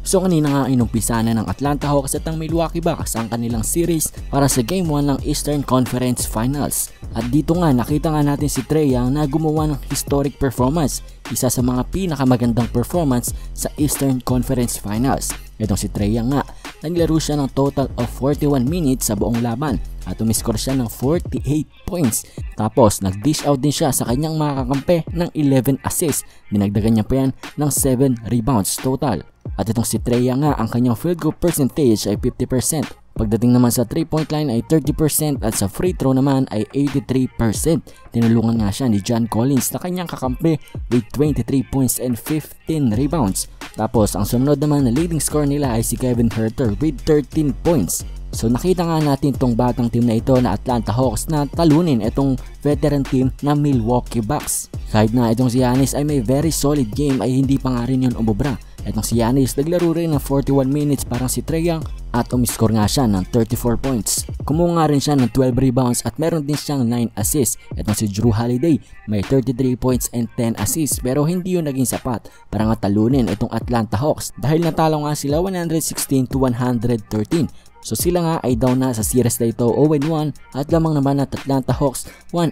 So kanina nga inumpisa na ng Atlanta Hawks at ng Milwaukee Bucks ang kanilang series para sa Game 1 ng Eastern Conference Finals. At dito nga nakita nga natin si Trae Young na gumawa ng historic performance, isa sa mga pinakamagandang performance sa Eastern Conference Finals. Itong si Trae Young nga, naglaro siya ng total of 41 minutes sa buong laban at umiskor siya ng 48 points. Tapos nag-dish out din siya sa kanyang mga kakampi ng 11 assists, dinagdagan niya pa yan ng 7 rebounds total. At itong si Trae Young nga, ang kanyang field goal percentage ay 50%. Pagdating naman sa 3-point line ay 30% at sa free throw naman ay 83%. Tinulungan nga siya ni John Collins na kanyang kakampi with 23 points and 15 rebounds. Tapos ang sumunod naman na leading scorer nila ay si Kevin Huerter with 13 points. So nakita nga natin tong batang team na ito na Atlanta Hawks na talunin itong veteran team na Milwaukee Bucks. Kahit na itong si Giannis ay may very solid game ay hindi pa nga rin yun umubra. Itong si Giannis naglaro rin ng 41 minutes parang si Trae Young at umiskor nga siya ng 34 points. Kumuha nga rin siya ng 12 rebounds at meron din siyang 9 assists. Itong si Jrue Holiday may 33 points and 10 assists pero hindi yun naging sapat para nga talunin itong Atlanta Hawks dahil natalo nga sila 116 to 113. So sila nga ay down na sa series na ito 0-1 at lamang naman at Atlanta Hawks 1-0.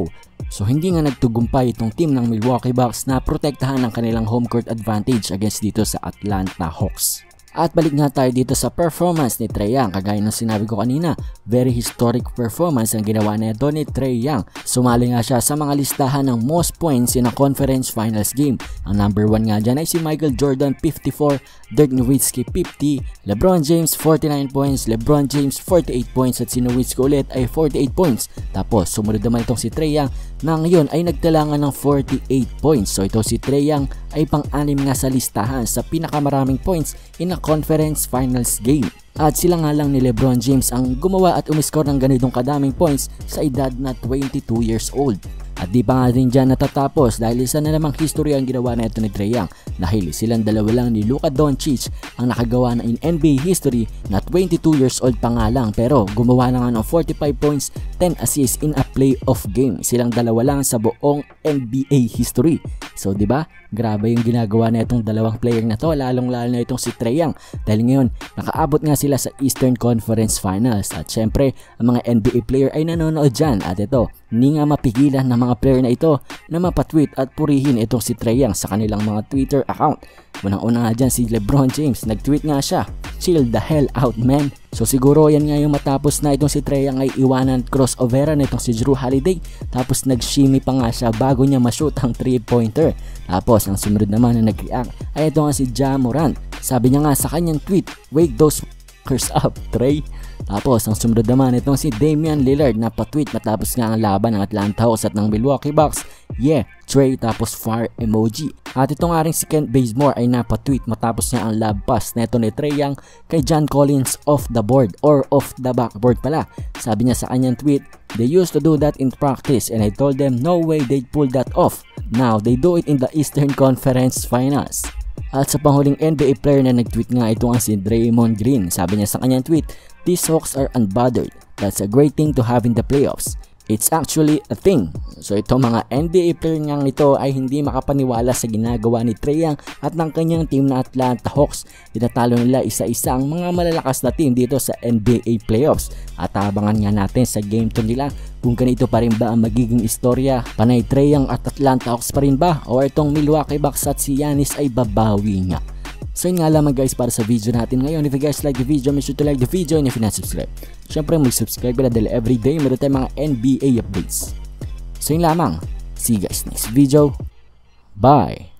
So hindi nga nagtugumpay itong team ng Milwaukee Bucks na protektahan ang kanilang home court advantage against dito sa Atlanta Hawks. At balik nga tayo dito sa performance ni Trae Young. Kagaya ng sinabi ko kanina, very historic performance ang ginawa nito ni Trae Young. Sumali nga siya sa mga listahan ng most points in a conference finals game. Ang number 1 nga dyan ay si Michael Jordan 54, Dirk Nowitzki 50, LeBron James 49 points, LeBron James 48 points at si Nowitzki ulit ay 48 points. Tapos sumunod naman itong si Trae Young na ngayon ay nagtalangan ng 48 points. So ito si Trae Young ay pang-anim nga sa listahan sa pinakamaraming points in a conference finals game. At sila nga lang ni LeBron James ang gumawa at umiskor ng ganitong kadaming points sa edad na 22 years old. At di pa nga rin dyan natatapos dahil isa na namang history ang ginawa na ito ni Trae Young dahil silang dalawa lang ni Luka Doncic ang nakagawa na in NBA history na 22 years old pa nga lang pero gumawa na nga ng 45 points, 10 assists in a playoff game. Silang dalawa lang sa buong NBA history. So di ba? Grabe yung ginagawa na itong dalawang player na to, lalong-lalo na itong si Trae Young dahil ngayon nakaabot nga sila sa Eastern Conference Finals at syempre ang mga NBA player ay nanonood dyan at ito, hindi nga mapigilan ng mga player na ito na mapatweet at purihin itong si Trae Young sa kanilang mga Twitter account. Unang-una nga dyan si LeBron James, nag-tweet nga siya, "Chill the hell out man." So siguro yan nga yung matapos na itong si Trae Young ay iwanan crossoveran itong si Jrue Holiday tapos nag-shimmy pa nga siya bago niya ma-shoot ang 3-pointer. Tapos ang sumunod naman na nag-react ay ito nga si Ja Morant. Sabi niya nga sa kanyang tweet, "Wake those f***ers up, Trae." Tapos ang sumunod naman itong si Damian Lillard na pa-tweet matapos nga ang laban ng Atlanta Hawks at ng Milwaukee Bucks, "Yeah, Trae," tapos fire emoji. At ito nga rin si Kent Bazemore ay napa-tweet matapos niya ang lob pass neto ni Trae Young kay John Collins off the board or off the backboard pala. Sabi niya sa kanyang tweet, "They used to do that in practice and I told them no way they'd pull that off. Now they do it in the Eastern Conference Finals." At sa panghuling NBA player na nag-tweet nga ito ang si Draymond Green. Sabi niya sa kanyang tweet, "These Hawks are unbothered. That's a great thing to have in the playoffs. It's actually a thing." So ito mga NBA player nga ito ay hindi makapaniwala sa ginagawa ni Trae Young at ng kanyang team na Atlanta Hawks. Tinatalo nila isa-isa ang mga malalakas na team dito sa NBA playoffs. At abangan nga natin sa game 2 nila kung ganito pa rin ba ang magiging istorya. Panay Trae Young at Atlanta Hawks pa rin ba o itong Milwaukee Bucks at si Giannis ay babawi nga. So yun nga lamang guys para sa video natin ngayon. If you guys like the video, make sure to like the video and if you're not subscribed, syempre mag-subscribe na dahil everyday meron tayong mga NBA updates. So yun lamang. See you guys next video. Bye!